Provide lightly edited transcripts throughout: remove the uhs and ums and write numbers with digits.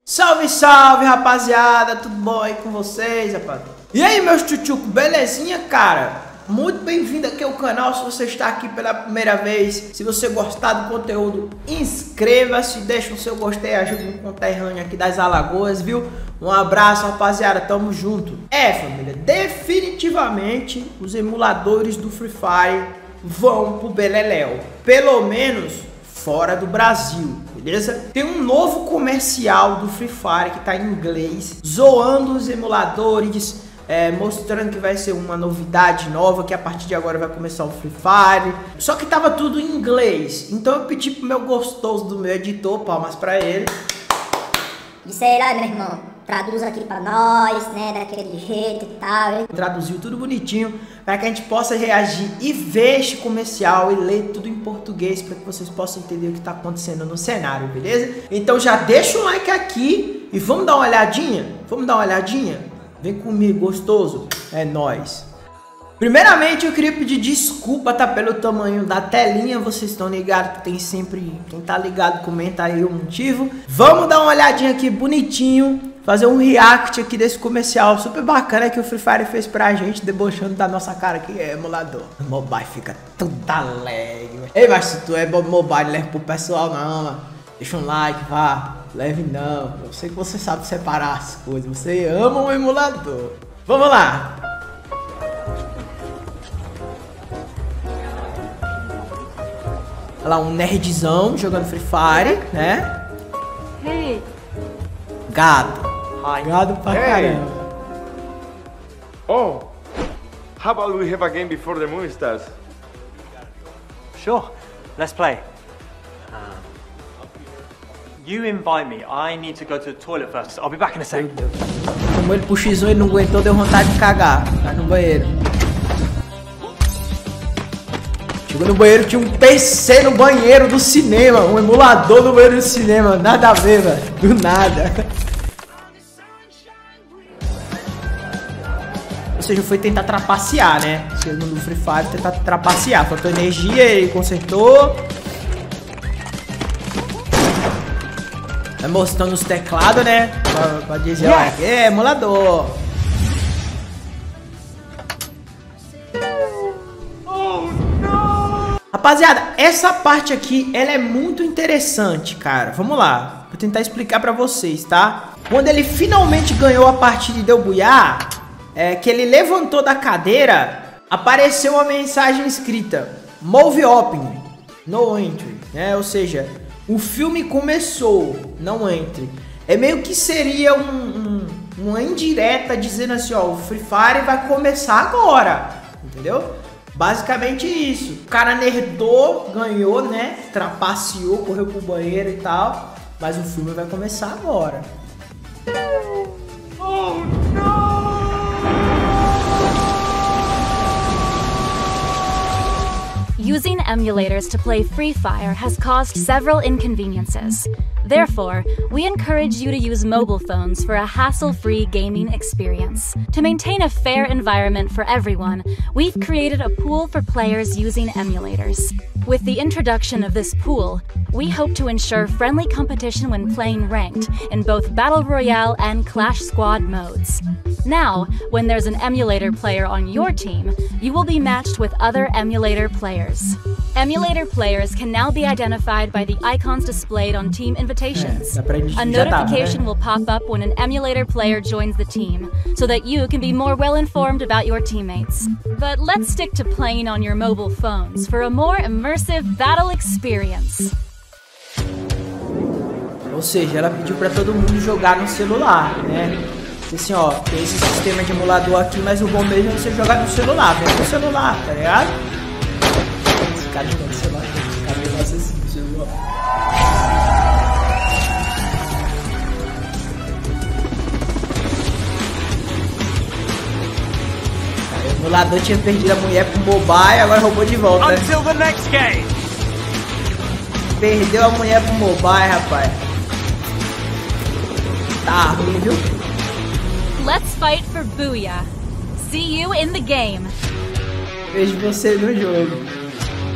Salve, salve, rapaziada, tudo bom aí com vocês, rapaz? E aí, meus tchutchucos, belezinha, cara? Muito bem-vindo aqui ao canal. Se você está aqui pela primeira vez, se você gostar do conteúdo, inscreva-se, deixa o seu gostei, ajuda um conterrâneo aqui das Alagoas, viu? Um abraço, rapaziada, tamo junto. Família, definitivamente os emuladores do Free Fire vão pro beleléu, pelo menos fora do Brasil, beleza? Tem um novo comercial do Free Fire que tá em inglês, zoando os emuladores, mostrando que vai ser uma novidade nova, que a partir de agora vai começar o Free Fire. Só que tava tudo em inglês, então eu pedi pro meu gostoso do meu editor, palmas pra ele. Disse aí lá, meu irmão, traduz aqui pra nós, né, daquele jeito e tal. Traduziu tudo bonitinho para que a gente possa reagir e ver este comercial e ler tudo em português para que vocês possam entender o que tá acontecendo no cenário, beleza? Então já deixa um like aqui e vamos dar uma olhadinha? Vamos dar uma olhadinha? Vem comigo, gostoso. É nóis. Primeiramente eu queria pedir desculpa, tá, pelo tamanho da telinha. Vocês estão ligados que tem sempre... Quem tá ligado comenta aí o motivo. Vamos dar uma olhadinha aqui bonitinho, fazer um react aqui desse comercial super bacana que o Free Fire fez pra gente, debochando da nossa cara que é emulador. O mobile fica tudo alegre. Ei, mas se tu é mobile, leva pro pessoal não, mano. Deixa um like, vá. Leve não. Eu sei que você sabe separar as coisas. Você ama o emulador. Vamos lá. Olha lá, um nerdzão jogando Free Fire, né? Hey. Gado. Gado pra caramba. Oh, how about we have a game before the movie starts? Sure, let's play. You invite me. I need to go to the toilet first. I'll be back in a sec. Como ele pro X1, ele não aguentou, deu vontade de cagar. Tá no banheiro. Chegou no banheiro, tinha um PC no banheiro do cinema. Um emulador no banheiro do cinema. Nada a ver, velho. Do nada. Ou seja, foi tentar trapacear, né? Segundo o Free Fire, tentar trapacear. Faltou energia, ele consertou. Tá mostrando os teclados, né? Pra dizer, ó, emulador. Rapaziada, essa parte aqui, ela é muito interessante, cara. Vamos lá, vou tentar explicar pra vocês, tá? Quando ele finalmente ganhou a partida e deu buiá, que ele levantou da cadeira, apareceu uma mensagem escrita: Move Open, no entry, né? Ou seja, o filme começou, não entre. É meio que seria uma indireta dizendo assim, ó, o Free Fire vai começar agora, entendeu? Basicamente isso. O cara nerdou, ganhou, né? Trapaceou, correu pro banheiro e tal. Mas o filme vai começar agora. Oh, no! Using emulators to play Free Fire has caused several inconveniences. Therefore, we encourage you to use mobile phones for a hassle-free gaming experience. To maintain a fair environment for everyone, we've created a pool for players using emulators. With the introduction of this pool, we hope to ensure friendly competition when playing ranked in both Battle Royale and Clash Squad modes. Now, when there's an emulator player on your team, you will be matched with other emulator players. Emulator players can now be identified by the icons displayed on team invitations. A notification will pop up when an emulator player joins the team, so that you can be more well-informed about your teammates. But let's stick to playing on your mobile phones for a more immersive battle experience. Ou seja, ela pediu pra todo mundo jogar no celular, né? Assim, ó, tem esse sistema de emulador aqui, mas o bom mesmo é você jogar no celular, vem no celular, tá ligado? Esse cara jogando no celular, esse cara jogando assim no celular. O emulador tinha perdido a mulher pro mobile, agora roubou de volta, né? Until the next game. Perdeu a mulher pro mobile, rapaz. Tá ruim, viu? Let's fight for Booyah. See you in the game. Vejo você no jogo.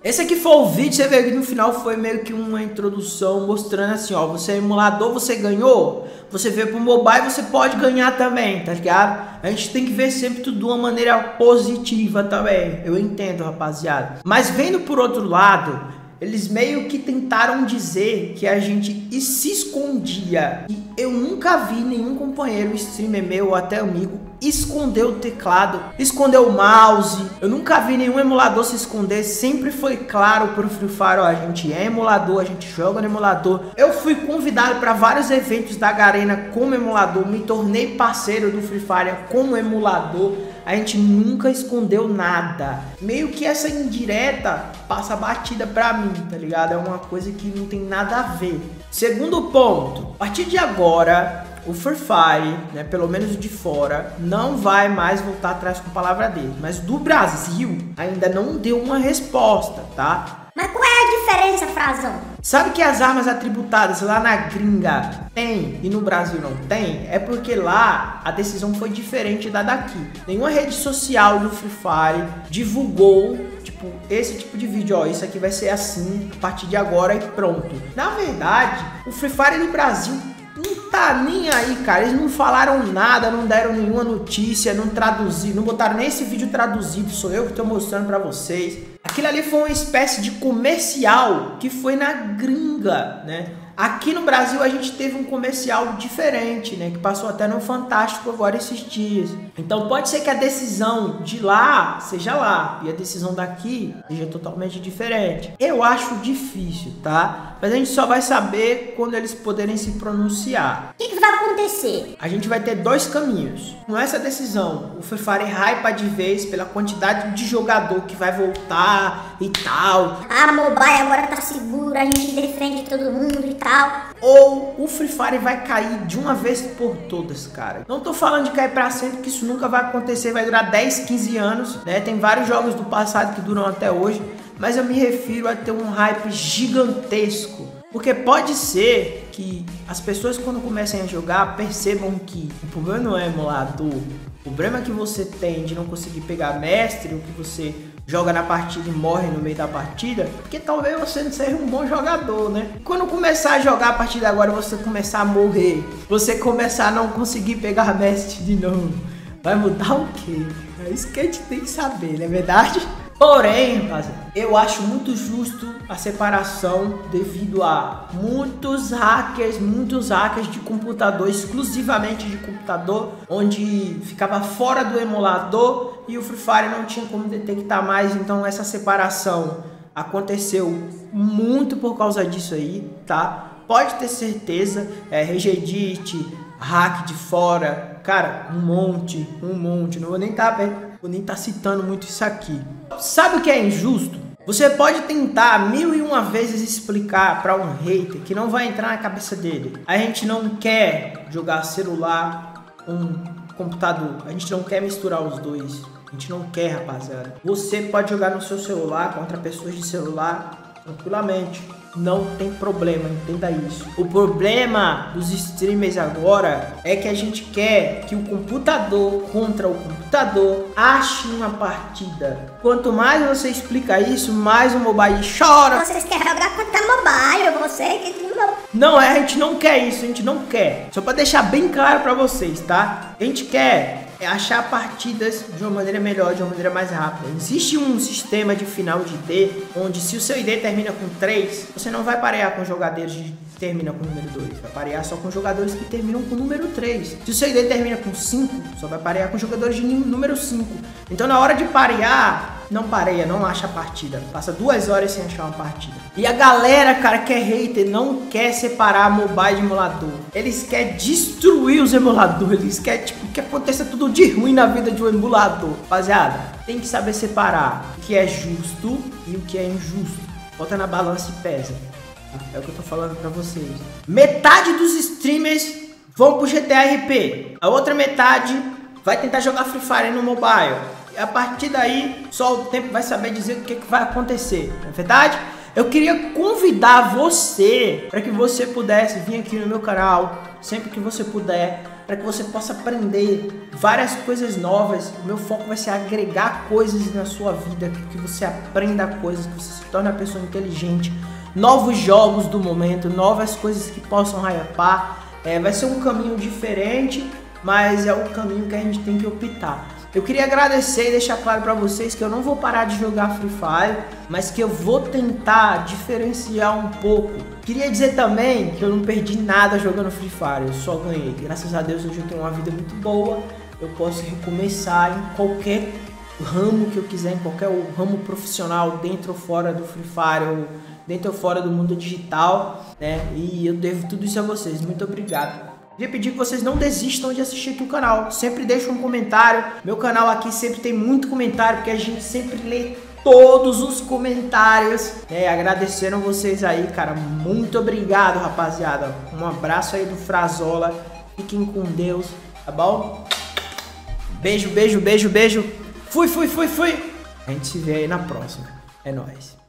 Esse aqui foi o vídeo, você vê que no final foi meio que uma introdução mostrando assim, ó, você é emulador, você ganhou, você veio pro mobile, você pode ganhar também, tá ligado? A gente tem que ver sempre tudo de uma maneira positiva também, eu entendo, rapaziada. Mas vendo por outro lado, eles meio que tentaram dizer que a gente se escondia. E eu nunca vi nenhum companheiro, streamer meu ou até amigo, esconder o teclado, esconder o mouse. Eu nunca vi nenhum emulador se esconder. Sempre foi claro pro Free Fire, ó, a gente é emulador, a gente joga no emulador. Eu fui convidado para vários eventos da Garena como emulador, me tornei parceiro do Free Fire como emulador. A gente nunca escondeu nada. Meio que essa indireta passa batida pra mim, tá ligado? É uma coisa que não tem nada a ver. Segundo ponto, a partir de agora, o Free Fire, né, pelo menos de fora, não vai mais voltar atrás com a palavra dele. Mas do Brasil ainda não deu uma resposta, tá? Mas qual é a diferença, Frazão? Sabe que as armas atributadas lá na gringa tem e no Brasil não tem? É porque lá a decisão foi diferente da daqui. Nenhuma rede social do Free Fire divulgou tipo esse tipo de vídeo, ó, isso aqui vai ser assim a partir de agora e pronto. Na verdade, o Free Fire do Brasil não tá nem aí, cara. Eles não falaram nada, não deram nenhuma notícia, não traduziram, não botaram nem esse vídeo traduzido, sou eu que tô mostrando pra vocês. Aquilo ali foi uma espécie de comercial que foi na gringa, né? Aqui no Brasil a gente teve um comercial diferente, né? Que passou até no Fantástico agora esses dias. Então pode ser que a decisão de lá seja lá e a decisão daqui seja totalmente diferente. Eu acho difícil, tá? Mas a gente só vai saber quando eles poderem se pronunciar. O que vai acontecer? A gente vai ter dois caminhos. Com essa decisão, o Free Fire hypa de vez pela quantidade de jogador que vai voltar e tal. Ah, mobile agora tá seguro, a gente defende todo mundo e tal. Ou o Free Fire vai cair de uma vez por todas, cara. Não tô falando de cair pra sempre, que isso nunca vai acontecer, vai durar 10, 15 anos, né? Tem vários jogos do passado que duram até hoje, mas eu me refiro a ter um hype gigantesco. Porque pode ser que as pessoas quando comecem a jogar percebam que o problema não é emulador. O problema que você tem de não conseguir pegar mestre, ou que você joga na partida e morre no meio da partida, porque talvez você não seja um bom jogador, né? Quando começar a jogar a partir de agora, você começar a morrer, você começar a não conseguir pegar mestre de novo, vai mudar o quê? É isso que a gente tem que saber, não é verdade? Porém, rapaziada, eu acho muito justo a separação devido a muitos hackers de computador, exclusivamente de computador, onde ficava fora do emulador e o Free Fire não tinha como detectar mais. Então essa separação aconteceu muito por causa disso aí, tá? Pode ter certeza, Regedit, hack de fora, cara, um monte, não vou nem estar citando muito isso aqui. Sabe o que é injusto? Você pode tentar 1001 vezes explicar para um hater que não vai entrar na cabeça dele. A gente não quer jogar celular com computador, a gente não quer misturar os dois. A gente não quer, rapaziada. Você pode jogar no seu celular contra pessoas de celular tranquilamente. Não tem problema, entenda isso. O problema dos streamers agora é que a gente quer que o computador contra o computador ache uma partida. Quanto mais você explica isso, mais o mobile chora. Vocês querem jogar contra mobile, você que não... Não, a gente não quer isso, a gente não quer. Só pra deixar bem claro pra vocês, tá? A gente quer achar partidas de uma maneira melhor, de uma maneira mais rápida. Existe um sistema de final de ID, onde se o seu ID termina com 3, você não vai parear com jogadores que terminam com o número 2, vai parear só com jogadores que terminam com o número 3. Se o seu ID termina com 5, só vai parear com jogadores de número 5. Então na hora de parear, não pareia, não acha a partida. Passa 2 horas sem achar uma partida. E a galera, cara, que é hater, não quer separar mobile de emulador. Eles querem destruir os emuladores. Eles querem, tipo, que aconteça tudo de ruim na vida de um emulador. Rapaziada, tem que saber separar o que é justo e o que é injusto. Bota na balança e pesa. É o que eu tô falando pra vocês. Metade dos streamers vão pro GTA RP. A outra metade vai tentar jogar Free Fire no mobile. E a partir daí, só o tempo vai saber dizer o que vai acontecer, não é verdade? Eu queria convidar você para que você pudesse vir aqui no meu canal sempre que você puder para que você possa aprender várias coisas novas. O meu foco vai ser agregar coisas na sua vida, que você aprenda coisas, que você se torne uma pessoa inteligente, novos jogos do momento, novas coisas que possam hypar. Vai ser um caminho diferente, mas é o caminho que a gente tem que optar. Eu queria agradecer e deixar claro para vocês que eu não vou parar de jogar Free Fire, mas que eu vou tentar diferenciar um pouco. Queria dizer também que eu não perdi nada jogando Free Fire, eu só ganhei. Graças a Deus hoje eu tenho uma vida muito boa, eu posso recomeçar em qualquer ramo que eu quiser, em qualquer ramo profissional, dentro ou fora do Free Fire, ou dentro ou fora do mundo digital, né? E eu devo tudo isso a vocês, muito obrigado. Queria pedir que vocês não desistam de assistir aqui o canal, sempre deixa um comentário. Meu canal aqui sempre tem muito comentário, porque a gente sempre lê todos os comentários. Agradecendo vocês aí, cara, muito obrigado, rapaziada. Um abraço aí do Frazola, fiquem com Deus, tá bom? Beijo, beijo, beijo, beijo. Fui. A gente se vê aí na próxima, é nóis.